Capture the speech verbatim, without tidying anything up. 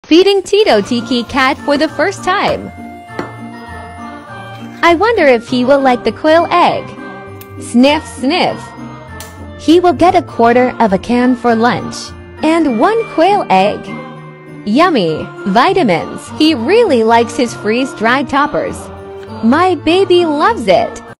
Feeding Tito Tiki cat for the first time. I wonder if he will like the quail egg. Sniff, sniff. He will get a quarter of a can for lunch and one quail egg. Yummy. Vitamins. He really likes his freeze-dried toppers. My baby loves it.